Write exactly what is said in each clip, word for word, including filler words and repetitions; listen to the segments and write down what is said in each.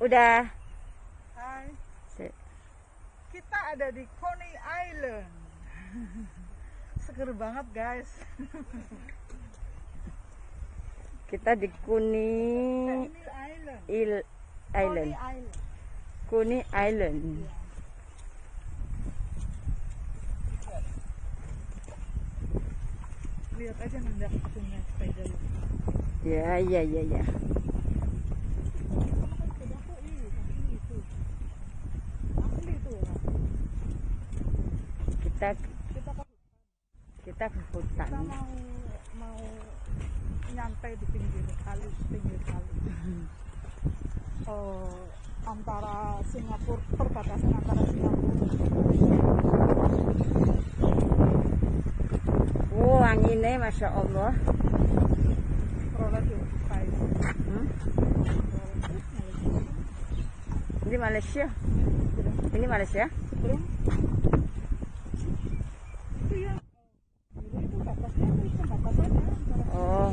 Udah. Hai. Kita ada di Coney Island. Seger banget, guys. Kita di Coney Island. Il Island. Coney Island. Lihat aja nanti aku naik sepeda. Ya, ya, ya, ya. Kita kita ke hutan. Kita mau mau nyantai di pinggir kali, pinggir kali. Oh, antara Singapura, perbatasan antara Singapura. Oh, anginnya masya Allah. Hmm? Ini Malaysia. Ini Malaysia. Oh.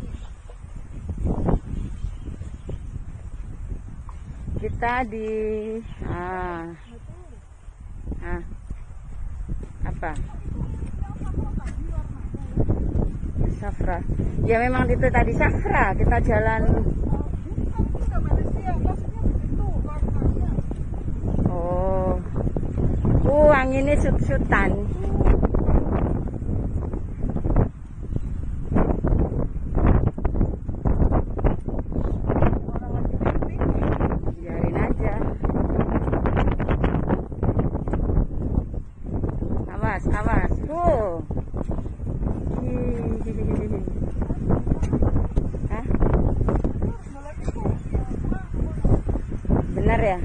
Kita di ah. Ah. Apa? Safra. Ya memang itu tadi Safra. Kita jalan. Oh. Uh, anginnya sut-sutan. Biarin aja. Awas, awas. Uh. Hah? Benar ya?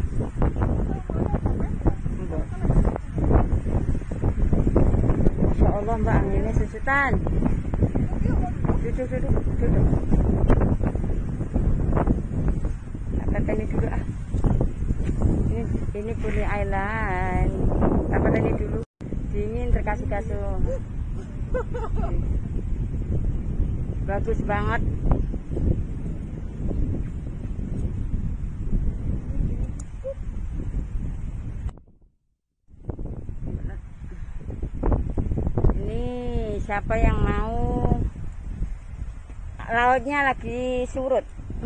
Masya Allah Mbak, anginnya susutan. Duduk, duduk, duduk. Dapat ini dulu ah. Ini, ini Coney Island. Dapat ini dulu. Dingin terkasih-kasih. Bagus banget. Ini siapa yang mau? Lautnya lagi surut.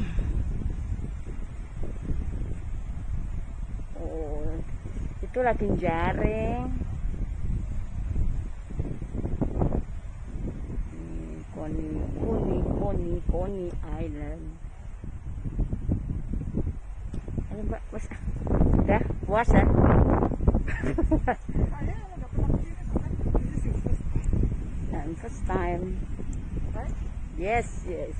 Oh, itu lagi jaring. Coney, Coney, Coney, Coney Island. Ayo Mbak, puas. Udah puas ya? Dan first time. Yes, yes.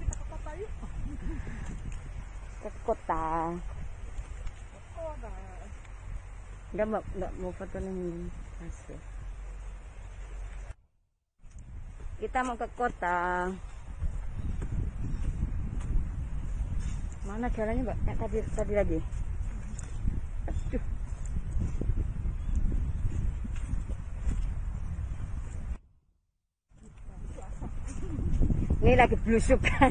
Ke kota. Enggak Mbak, enggak mau foto nih. Asik. Kita mau ke kota. Mana jalannya Mbak? Kayak tadi tadi lagi. Aduh. Ini lagi belusukan.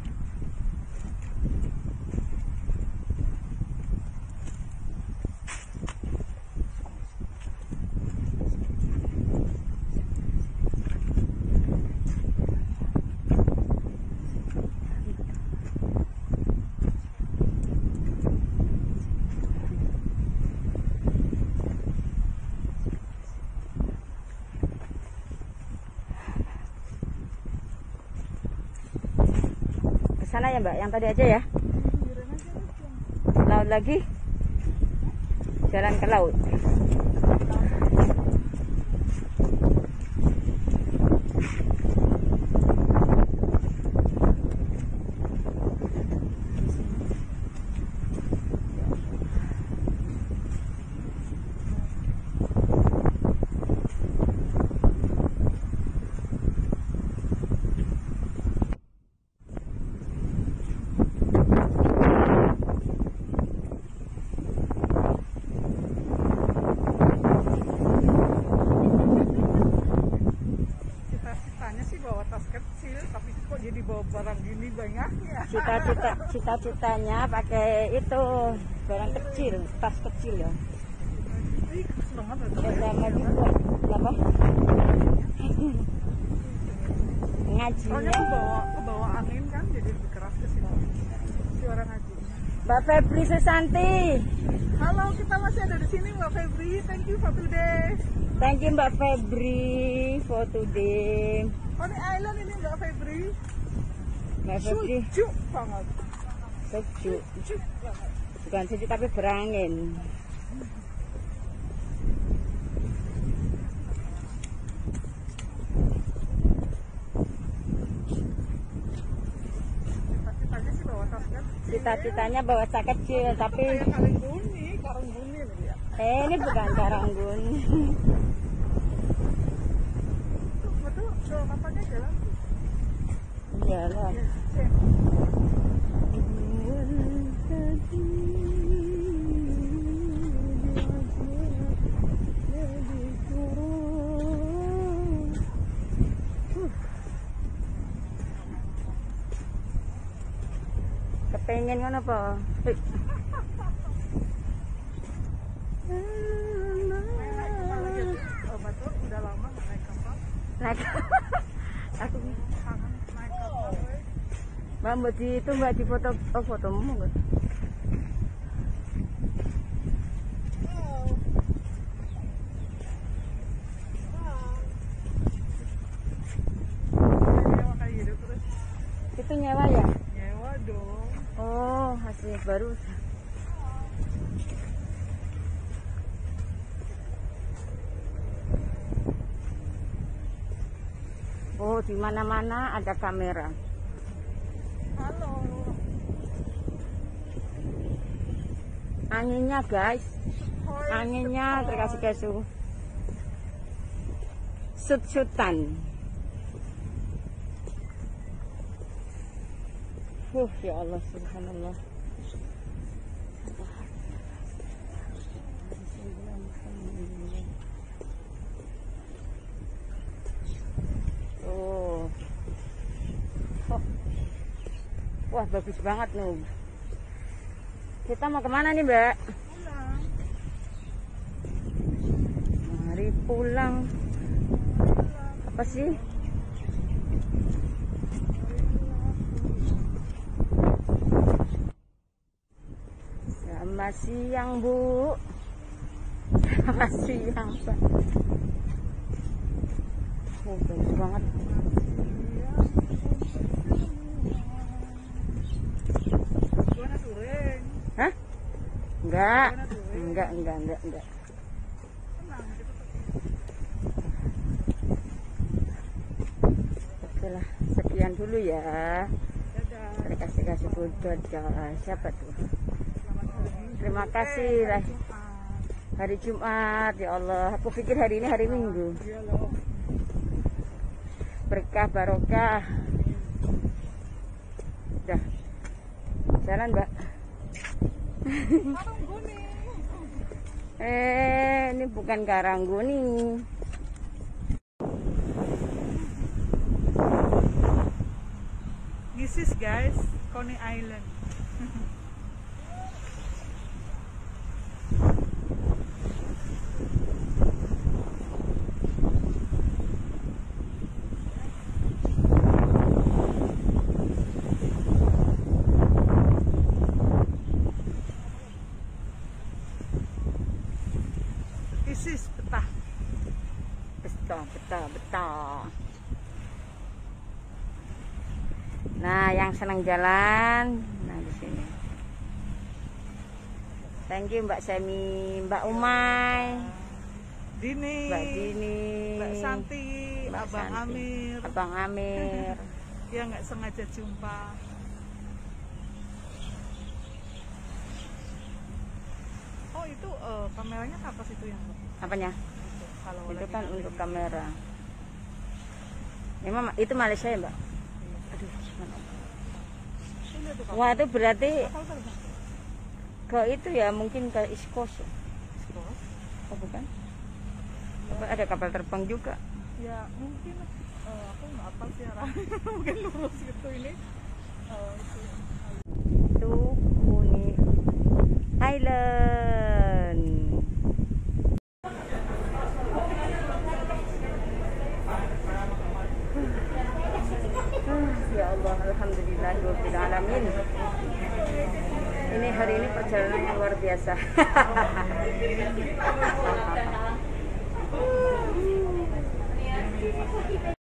Sana ya Mbak, yang tadi aja ya. Laut lagi. Jalan ke laut. Cita-citanya pakai itu barang kecil, tas kecil ya. Ih, seneng banget. Ya sama juga. Apa? Soalnya Ngajinya. aku bawa, aku bawa angin kan, jadi lebih keras ke sini. Suara ngajinya. Mbak Febri Susanti. Halo, kita masih ada di sini Mbak Febri. Thank you for today. Thank you Mbak Febri for today. Coney Island ini Mbak Febri. Mbak Febri Sejuk banget. sejuk. Sejuk banget. Bukan sejuk tapi berangin. Cita-citanya sih bawa tas kan. Cita-citanya bawa tas kecil tapi Kayak Karangguni, Karangguni nih ya. eh ini bukan Karanggun. Tuh, betul, tuh katanya jalan. Iya lah. Cek. Kepengen ngono apa? Eh. Oh, betul, udah lama nggak naik kapal. Naik. Aku Kangen naik kapal. weh. Mbak Mbak di itu Mbak di foto oh fotomu enggak? Nyewa kayak gitu terus. Itu nyewa ya? Nyewa dong. Oh, hasil baru. Oh, di mana-mana ada kamera. Halo. Anginnya, guys. Hoi, Anginnya Sepoi. terkasih kesu. Sut-sutan. Uh, ya Allah, subhanallah. Oh. Oh. Wah, bagus banget nih. Kita mau kemana nih, Mbak? Pulang. Mari pulang. Apa sih? Selamat siang, Bu. Selamat siang, Pak. Oh, bagus banget. Gimana touring? Hah? Enggak. Enggak, enggak, enggak, enggak. Tenang, gitu. Oke lah, sekian dulu ya. Dadah. Terima kasih kasih dadah. Siapa tuh? Selamat hari. Terima kasih Eh, lah. hari Jumat. Hari Jumat, ya Allah. Aku pikir hari ini hari Minggu. Iya loh. Berkah barokah. Dah. Jalan, Mbak. Karangguni. Eh, ini bukan Karangguni. This is guys, Coney Island. This is Petah. Betul, betul, betul. Nah, yang senang jalan, nah di sini. Thank you Mbak Semi, Mbak Umay, Dini, Mbak Dini, Mbak Santi, Mbak Abang Santi, Amir. Abang Amir. Dia nggak sengaja jumpa. Oh itu eh, kameranya ke atas itu yang Apanya? itu, kalau Itu lagi kan naik. untuk kamera. Memang itu Malaysia ya, Mbak? Aduh, gimana? Ini tuh kapal. Wah, itu berarti Kapal terbang. ke itu ya, mungkin ke East Coast. ya? Terus, Oh, bukan? Apa ada kapal terbang juga? ya mungkin eh, aku nggak apa sih arahnya. Mungkin lurus gitu ini. Eh, itu. Itu Batu Uni Island. Ya Allah, alhamdulillah rabbil alamin. Ini hari ini perjalanan yang luar biasa.